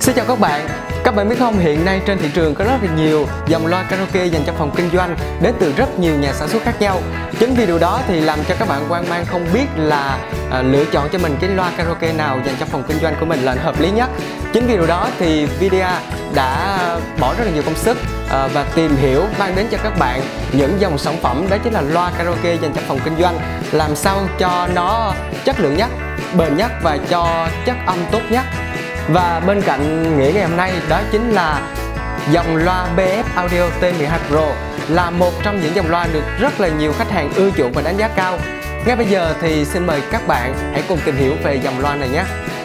Xin chào các bạn biết không, hiện nay trên thị trường có rất là nhiều dòng loa karaoke dành cho phòng kinh doanh đến từ rất nhiều nhà sản xuất khác nhau. Chính vì điều đó thì làm cho các bạn hoang mang không biết là lựa chọn cho mình cái loa karaoke nào dành cho phòng kinh doanh của mình là hợp lý nhất. Chính vì điều đó thì Videa đã bỏ rất là nhiều công sức và tìm hiểu mang đến cho các bạn những dòng sản phẩm, đó chính là loa karaoke dành cho phòng kinh doanh, làm sao cho nó chất lượng nhất, bền nhất và cho chất âm tốt nhất. Và bên cạnh Nghĩa ngày hôm nay đó chính là dòng loa BF Audio T12 Pro, là một trong những dòng loa được rất là nhiều khách hàng ưa chuộng và đánh giá cao. Ngay bây giờ thì xin mời các bạn hãy cùng tìm hiểu về dòng loa này nhé.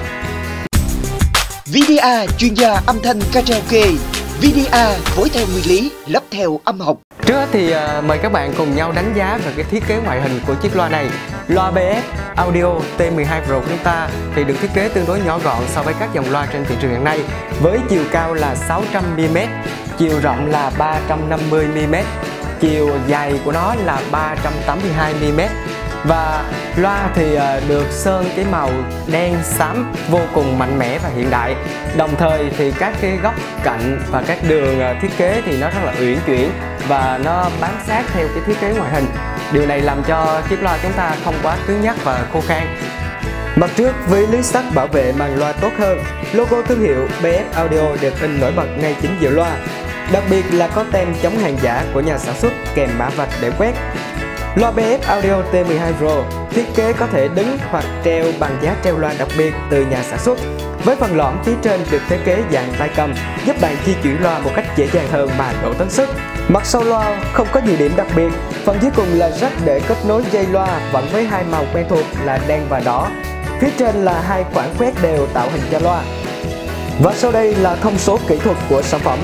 Videa, chuyên gia âm thanh karaoke. Videa phối theo nguyên lý, lắp theo âm học. Trước hết thì mời các bạn cùng nhau đánh giá về cái thiết kế ngoại hình của chiếc loa này. Loa BF Audio T12 Pro của chúng ta thì được thiết kế tương đối nhỏ gọn so với các dòng loa trên thị trường hiện nay, với chiều cao là 600mm, chiều rộng là 350mm, chiều dài của nó là 382mm. Và loa thì được sơn cái màu đen xám vô cùng mạnh mẽ và hiện đại. Đồng thời thì các cái góc cạnh và các đường thiết kế thì nó rất là uyển chuyển và nó bám sát theo cái thiết kế ngoại hình. Điều này làm cho chiếc loa chúng ta không quá cứng nhắc và khô khan. Mặt trước với lưới sắt bảo vệ màn loa tốt hơn, logo thương hiệu BF Audio được in nổi bật ngay chính giữa loa. Đặc biệt là có tem chống hàng giả của nhà sản xuất kèm mã vạch để quét. Loa BF Audio T12 Pro thiết kế có thể đứng hoặc treo bằng giá treo loa đặc biệt từ nhà sản xuất, với phần lõm phía trên được thiết kế dạng tay cầm, giúp bạn di chuyển loa một cách dễ dàng hơn mà đổ tấn sức. Mặt sau loa không có nhiều điểm đặc biệt, phần dưới cùng là jack để kết nối dây loa vẫn với hai màu quen thuộc là đen và đỏ. Phía trên là hai khoảng khoét đều tạo hình cho loa. Và sau đây là thông số kỹ thuật của sản phẩm.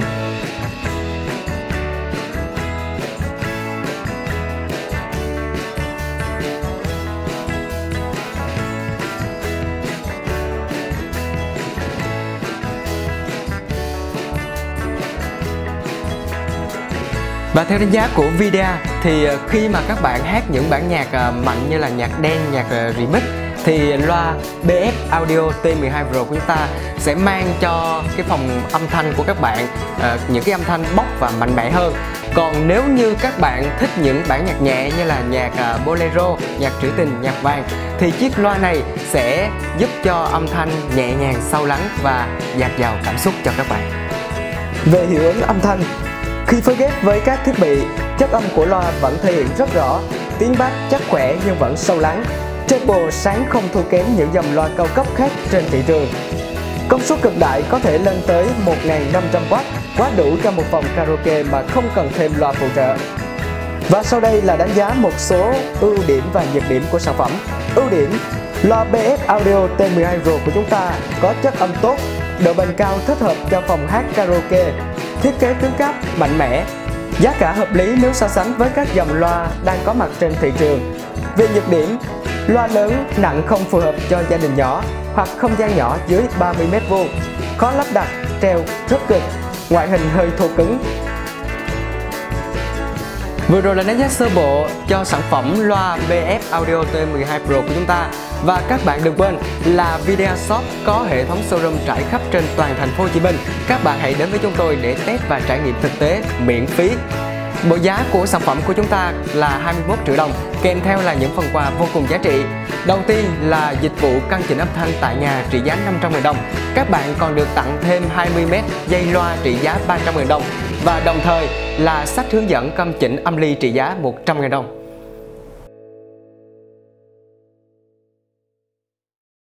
Và theo đánh giá của Videa thì khi mà các bạn hát những bản nhạc mạnh như là nhạc dance, nhạc remix thì loa BF Audio T12 Pro của chúng ta sẽ mang cho cái phòng âm thanh của các bạn những cái âm thanh bốc và mạnh mẽ hơn. Còn nếu như các bạn thích những bản nhạc nhẹ như là nhạc bolero, nhạc trữ tình, nhạc vàng thì chiếc loa này sẽ giúp cho âm thanh nhẹ nhàng, sâu lắng và dạt dào cảm xúc cho các bạn. Về hiệu ứng âm thanh, khi phối ghép với các thiết bị, chất âm của loa vẫn thể hiện rất rõ, tiếng bass chắc khỏe nhưng vẫn sâu lắng. Treble sáng không thua kém những dòng loa cao cấp khác trên thị trường. Công suất cực đại có thể lên tới 1500W, quá đủ cho một phòng karaoke mà không cần thêm loa phụ trợ. Và sau đây là đánh giá một số ưu điểm và nhược điểm của sản phẩm. Ưu điểm: loa BF Audio T12 Pro của chúng ta có chất âm tốt, độ bền cao thích hợp cho phòng hát karaoke, thiết kế cứng cáp, mạnh mẽ, giá cả hợp lý nếu so sánh với các dòng loa đang có mặt trên thị trường. Về nhược điểm: loa lớn, nặng không phù hợp cho gia đình nhỏ hoặc không gian nhỏ dưới 30m², khó lắp đặt, treo, rất cực, ngoại hình hơi thô cứng. Vừa rồi là đánh giá sơ bộ cho sản phẩm loa BF Audio T12 Pro của chúng ta. Và các bạn đừng quên là Videa Shop có hệ thống showroom trải khắp trên toàn thành phố Hồ Chí Minh. Các bạn hãy đến với chúng tôi để test và trải nghiệm thực tế miễn phí. Bộ giá của sản phẩm của chúng ta là 21 triệu đồng, kèm theo là những phần quà vô cùng giá trị. Đầu tiên là dịch vụ căn chỉnh âm thanh tại nhà trị giá 500.000 đồng. Các bạn còn được tặng thêm 20m dây loa trị giá 300.000 đồng. Và đồng thời là sách hướng dẫn câm chỉnh âm ly trị giá 100.000 đồng.